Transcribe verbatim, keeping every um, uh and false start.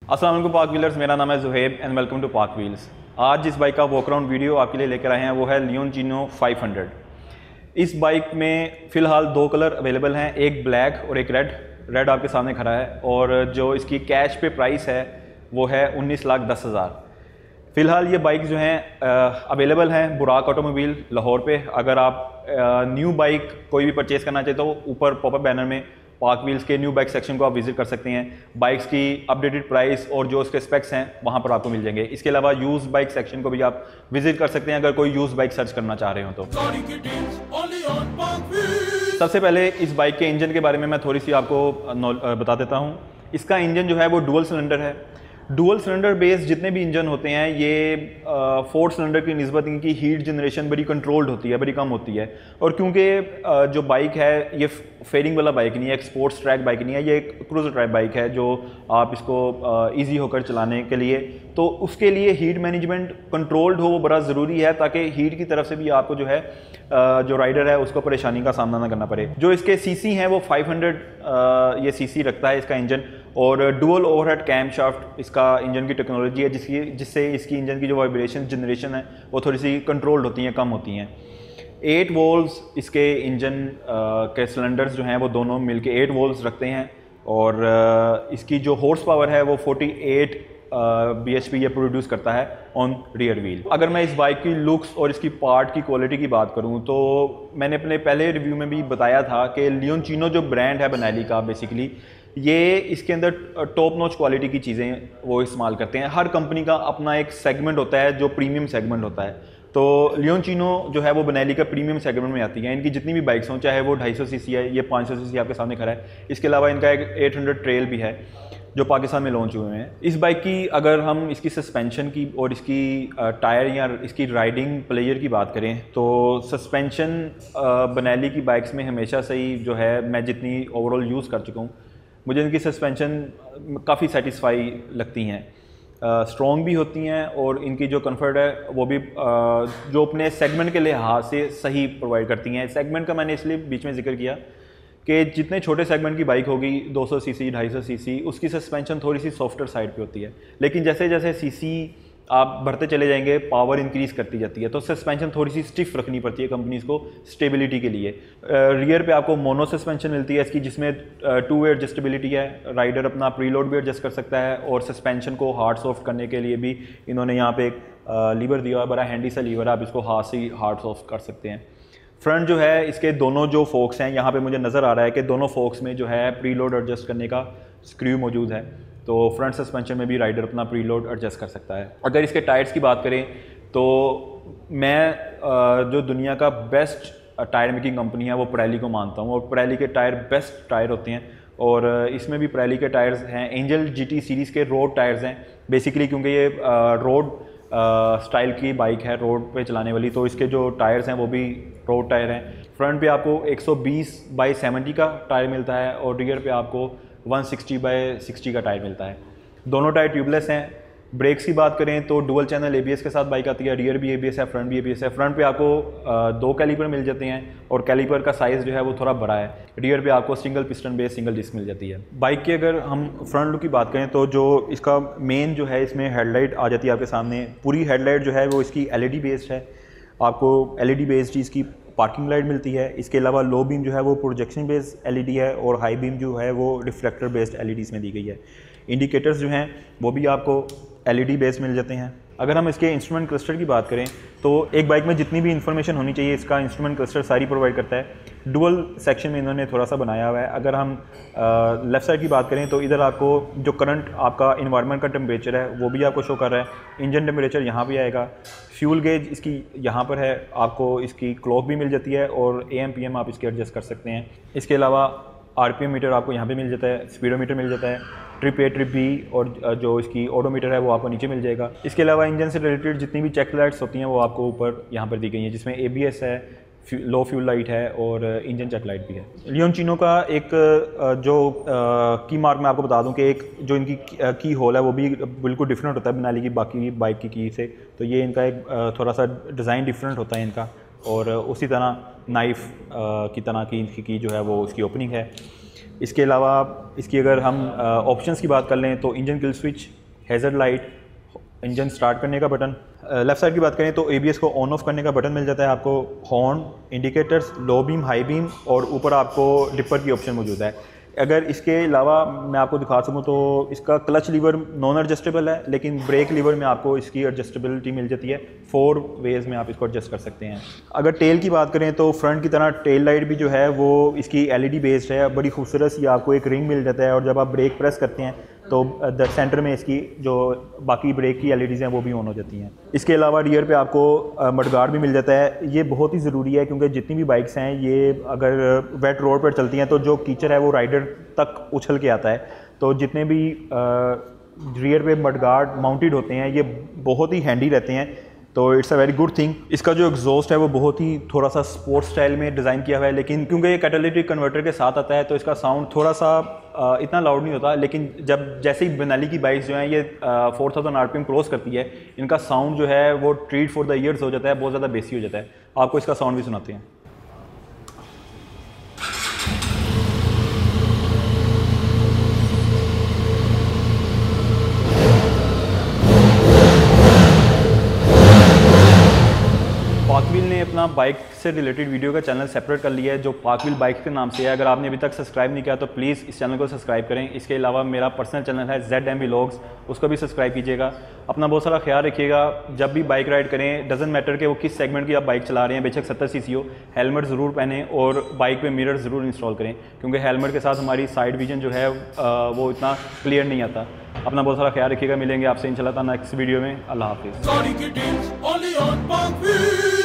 अस्सलाम वालेकुम पाक व्हीलर्स, मेरा नाम है Zuhaib and welcome to Pak wheels. आज जिस बाइक का वॉक अराउंड वीडियो आपके लिए लेकर आए हैं वो है लियोन चिनो फाइव हंड्रेड। इस बाइक में फ़िलहाल दो कलर अवेलेबल हैं, एक ब्लैक और एक रेड। रेड आपके सामने खड़ा है और जो इसकी कैश पे प्राइस है वो है उन्नीस लाख दस हज़ार। फ़िलहाल ये बाइक जो हैं अवेलेबल हैं बुराक ऑटोमोबाइल लाहौर पे। अगर आप न्यू बाइक कोई भी परचेज़ करना चाहते हो तो ऊपर पॉपअप बैनर में पाक व्हील्स के न्यू बाइक सेक्शन को आप विजिट कर सकते हैं। बाइक्स की अपडेटेड प्राइस और जो उसके स्पेक्स हैं वहाँ पर आपको मिल जाएंगे। इसके अलावा यूज़ बाइक सेक्शन को भी आप विजिट कर सकते हैं अगर कोई यूज़ बाइक सर्च करना चाह रहे हो तो। सबसे पहले इस बाइक के इंजन के बारे में मैं थोड़ी सी आपको बता देता हूँ। इसका इंजन जो है वो डुअल सिलेंडर है। डुअल सिलेंडर बेस जितने भी इंजन होते हैं ये फोर सिलेंडर की निस्बत इनकी हीट जनरेशन बड़ी कंट्रोल्ड होती है, बड़ी कम होती है। और क्योंकि जो बाइक है ये फेयरिंग वाला बाइक नहीं है, एक स्पोर्ट्स ट्रैक बाइक नहीं है, ये एक क्रूजर ट्रैक बाइक है जो आप इसको इजी होकर चलाने के लिए, तो उसके लिए हीट मैनेजमेंट कंट्रोल्ड हो वो बड़ा ज़रूरी है ताकि हीट की तरफ से भी आपको जो है जो राइडर है उसको परेशानी का सामना ना करना पड़े। जो इसके सीसी हैं वो फाइव हंड्रेड ये सीसी रखता है इसका इंजन, और डुअल ओवरहेड कैम शाफ्ट इसका इंजन की टेक्नोलॉजी है जिसकी जिससे इसकी इंजन की जो वाइब्रेशन जनरेशन है वो थोड़ी सी कंट्रोल्ड होती हैं, कम होती हैं। एट वोल्व्स इसके इंजन के सिलेंडर्स जो हैं वो दोनों मिलके एट वोल्व्स रखते हैं, और आ, इसकी जो हॉर्स पावर है वो forty eight B H P ये प्रोड्यूस करता है ऑन रियर व्हील। अगर मैं इस बाइक की लुक्स और इसकी पार्ट की क्वालिटी की बात करूं तो मैंने अपने पहले रिव्यू में भी बताया था कि लियोन चिनो जो ब्रांड है बेनेली का, बेसिकली ये इसके अंदर टॉप नॉच क्वालिटी की चीज़ें वो इस्तेमाल करते हैं। हर कंपनी का अपना एक सेगमेंट होता है जो प्रीमियम सेगमेंट होता है, तो लियोन चिनो जो है वो बेनेली का प्रीमियम सेगमेंट में आती है। इनकी जितनी भी बाइक्स हों, चाहे वो ढाई सौ सी सी है, ये पाँच सौ सी सी आपके सामने खड़ा है, इसके अलावा इनका एक एट हंड्रेड ट्रेल भी है जो पाकिस्तान में लॉन्च हुए हैं। इस बाइक की अगर हम इसकी सस्पेंशन की और इसकी टायर या इसकी राइडिंग प्लेयर की बात करें तो सस्पेंशन बेनेली की बाइक्स में हमेशा से ही जो है, मैं जितनी ओवरऑल यूज़ कर चुका हूँ, मुझे इनकी सस्पेंशन काफ़ी सेटिस्फाई लगती हैं। स्ट्रॉन्ग भी होती हैं और इनकी जो कंफर्ट है वो भी uh, जो अपने सेगमेंट के लिहाज से सही प्रोवाइड करती हैं। सेगमेंट का मैंने इसलिए बीच में जिक्र किया कि जितने छोटे सेगमेंट की बाइक होगी दो सौ सीसी, ढाई सौ सीसी, उसकी सस्पेंशन थोड़ी सी सॉफ्टर साइड पे होती है, लेकिन जैसे जैसे सीसी आप बढ़ते चले जाएंगे पावर इंक्रीज़ करती जाती है, तो सस्पेंशन थोड़ी सी स्टिफ रखनी पड़ती है कंपनीज़ को स्टेबिलिटी के लिए। रियर पे आपको मोनो सस्पेंशन मिलती है इसकी, जिसमें टू वे एडजस्टेबिलिटी है, राइडर अपना प्रीलोड भी एडजस्ट कर सकता है, और सस्पेंशन को हार्ड सॉफ्ट करने के लिए भी इन्होंने यहाँ पे एक लीवर दिया है, बड़ा हैंडी सा लीवर है, आप इसको हाथ से ही हार्ड सॉफ्ट कर सकते हैं। फ्रंट जो है इसके दोनों जो फोक्स हैं, यहाँ पे मुझे नज़र आ रहा है कि दोनों फोक्स में जो है प्रीलोड एडजस्ट करने का स्क्रू मौजूद है, तो फ्रंट सस्पेंशन में भी राइडर अपना प्रीलोड एडजस्ट कर सकता है। अगर इसके टायर्स की बात करें तो मैं जो दुनिया का बेस्ट टायर मेकिंग कंपनी है वो पिरेली को मानता हूँ, और पिरेली के टायर बेस्ट टायर होते हैं, और इसमें भी पिरेली के टायर्स हैं। एंजल जीटी सीरीज़ के रोड टायर्स हैं बेसिकली, क्योंकि ये रोड स्टाइल की बाइक है, रोड पे चलाने वाली, तो इसके जो टायर्स हैं वो भी रोड टायर हैं। फ्रंट पे आपको एक सौ बीस बाई सेवेंटी का टायर मिलता है और रियर पे आपको वन सिक्सटी बाई सिक्सटी का टायर मिलता है। दोनों टायर ट्यूबलेस हैं। ब्रेक्स की बात करें तो डुअल चैनल एबीएस के साथ बाइक आती है, रियर भी एबीएस है, फ्रंट भी एबीएस है। फ्रंट पे आपको आ, दो कैलिपर मिल जाते हैं और कैलिपर का साइज़ जो है वो थोड़ा बड़ा है। रियर पे आपको single piston base single disc मिल जाती है। बाइक की अगर हम फ्रंट लुक की बात करें तो जो इसका मेन जो है इसमें हेडलाइट आ जाती है आपके सामने। पूरी हेडलाइट जो है वो इसकी एलईडी बेस्ड है, आपको एलईडी बेस्ड इसकी पार्किंग लाइट मिलती है। इसके अलावा लो बीम जो है वो प्रोजेक्शन बेस्ड एलईडी है, और हाई बीम जो है वो रिफ्लेक्टर बेस्ड एलईडी इसमें दी गई है। इंडिकेटर्स जो हैं वो भी आपको एलईडी बेस्ड मिल जाते हैं। अगर हम इसके इंस्ट्रूमेंट क्लस्टर की बात करें तो एक बाइक में जितनी भी इन्फॉर्मेशन होनी चाहिए इसका इंस्ट्रूमेंट क्लस्टर सारी प्रोवाइड करता है। डुअल सेक्शन में इन्होंने थोड़ा सा बनाया हुआ है। अगर हम लेफ़्ट साइड की बात करें तो इधर आपको जो करंट आपका इन्वायरमेंट का टेम्परेचर है वो भी आपको शो कर रहा है। इंजन टेम्परेचर यहाँ भी आएगा। फ्यूल गेज इसकी यहाँ पर है, आपको इसकी क्लॉक भी मिल जाती है और ए एम पी एम आप इसके एडजस्ट कर सकते हैं। इसके अलावा आरपीएम मीटर आपको यहाँ पे मिल जाता है, स्पीडोमीटर मिल जाता है, ट्रिप ए ट्रिप बी, और जो इसकी ओडोमीटर है वो आपको नीचे मिल जाएगा। इसके अलावा इंजन से रिलेटेड जितनी भी चेक लाइट्स होती हैं वो आपको ऊपर यहाँ पर दी गई हैं, जिसमें एबीएस है, लो फ्यूल लाइट है और इंजन चेक लाइट भी है। लियोन चिनो का एक जो की मार्क मैं आपको बता दूं कि एक जो इनकी की होल है वो भी बिल्कुल डिफरेंट होता है बेनेली की बाकी बाइक की की से, तो ये इनका एक थोड़ा सा डिज़ाइन डिफरेंट होता है इनका, और उसी तरह नाइफ की तरह की इनकी की जो है वो उसकी ओपनिंग है। इसके अलावा इसकी अगर हम ऑप्शंस की बात कर लें तो engine kill switch, hazard light, engine start करने का बटन। लेफ़्ट साइड की बात करें तो एबीएस को ऑन ऑफ करने का बटन मिल जाता है आपको, horn, indicators, low beam, high beam और ऊपर आपको डिपर की ऑप्शन मौजूद है। अगर इसके अलावा मैं आपको दिखा सकूं तो इसका क्लच लीवर नॉन एडजस्टेबल है, लेकिन ब्रेक लीवर में आपको इसकी एडजस्टेबिलिटी मिल जाती है। फोर वेज में आप इसको एडजस्ट कर सकते हैं। अगर टेल की बात करें तो फ्रंट की तरह टेल लाइट भी जो है वो इसकी एलईडी बेस्ड है, बड़ी खूबसूरत सी आपको एक रिंग मिल जाता है और जब आप ब्रेक प्रेस करते हैं तो द सेंटर में इसकी जो बाकी ब्रेक की एलईडीज़ हैं वो भी ऑन हो जाती हैं। इसके अलावा रियर पे आपको मडगार्ड भी मिल जाता है। ये बहुत ही ज़रूरी है क्योंकि जितनी भी बाइक्स हैं ये अगर वेट रोड पर चलती हैं तो जो कीचड़ है वो राइडर तक उछल के आता है, तो जितने भी रियर पे मडगार्ड माउंटेड होते हैं ये बहुत ही हैंडी रहते हैं, तो it's a very good thing. इसका जो एग्जॉस्ट है वो बहुत ही थोड़ा सा स्पोर्ट्स स्टाइल में डिज़ाइन किया हुआ है, लेकिन क्योंकि ये कैटालिटिक कन्वर्टर के साथ आता है तो इसका साउंड थोड़ा सा आ, इतना लाउड नहीं होता, लेकिन जब जैसे ही बेनाली की बाइक्स जो हैं ये four thousand R P M cross करती है, इनका साउंड जो है वो ट्रीट फॉर द ईयर्स हो जाता है, बहुत ज़्यादा बेसी हो जाता है। आपको इसका साउंड भी सुनाते हैं। पार्कव्हील ने अपना बाइक से रिलेटेड वीडियो का चैनल सेपरेट कर लिया है जो पार्कव्हील बाइक के नाम से है। अगर आपने अभी तक सब्सक्राइब नहीं किया तो प्लीज़ इस चैनल को सब्सक्राइब करें। इसके अलावा मेरा पर्सनल चैनल है जेड एम व्लॉग्स, उसको भी सब्सक्राइब कीजिएगा। अपना बहुत सारा ख्याल रखिएगा। जब भी बाइक राइड करें, डजेंट मैटर कि वो किस सेगमेंट की आप बाइक चला रहे हैं, बेशक सत्तर सी सी हो, हेलमेट ज़रूर पहनें और बाइक पे मिरर ज़रूर इंस्टॉल करें, क्योंकि हेलमेट के साथ हमारी साइड विजन जो है वो इतना क्लियर नहीं आता। अपना बहुत सारा ख्याल रखिएगा। मिलेंगे आपसे इंशाल्लाह नेक्स्ट वीडियो में। अल्लाह हाफिज़।